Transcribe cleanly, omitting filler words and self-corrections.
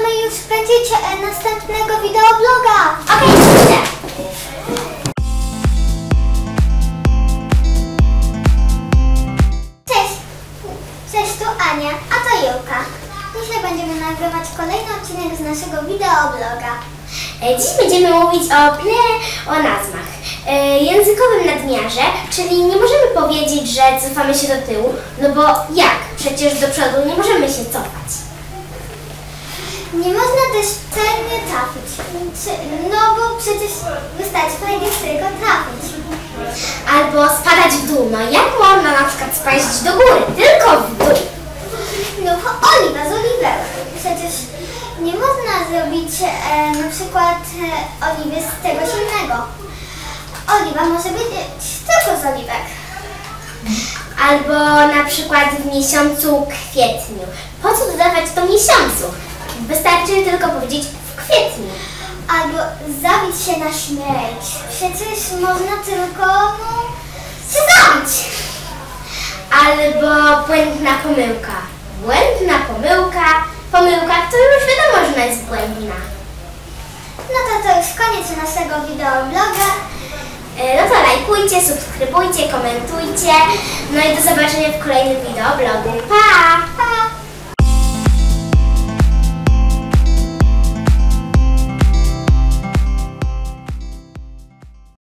możemy już kręcić następnego wideobloga. Okej, idę. Cześć, tu Ania, a to Julka. Dzisiaj będziemy nagrywać kolejny odcinek z naszego wideobloga. Dziś będziemy mówić o pleonazmach, językowym nadmiarze, czyli nie możemy powiedzieć, że cofamy się do tyłu, no bo jak? Przecież do przodu nie możemy się cofać. Nie można też celnie trafić, no bo przecież wystarczy powiedzieć tylko trafić. Albo spadać w dół, no jak można na przykład spaść do góry, tylko w dół? No oliwa z oliwek. Przecież nie można zrobić na przykład oliwy z czegoś innego. Oliwa może być tylko z oliwek. Albo na przykład w miesiącu kwietniu. Po co dodawać to miesiącu? Wystarczy tylko powiedzieć w kwietniu. Albo zabić się na śmierć. Przecież można tylko się zabić. Albo błędna pomyłka. Błędna pomyłka, to już wiadomo, że ona jest błędna. No to już koniec naszego wideobloga. No to lajkujcie, subskrybujcie, komentujcie. No i do zobaczenia w kolejnym wideoblogu. Pa!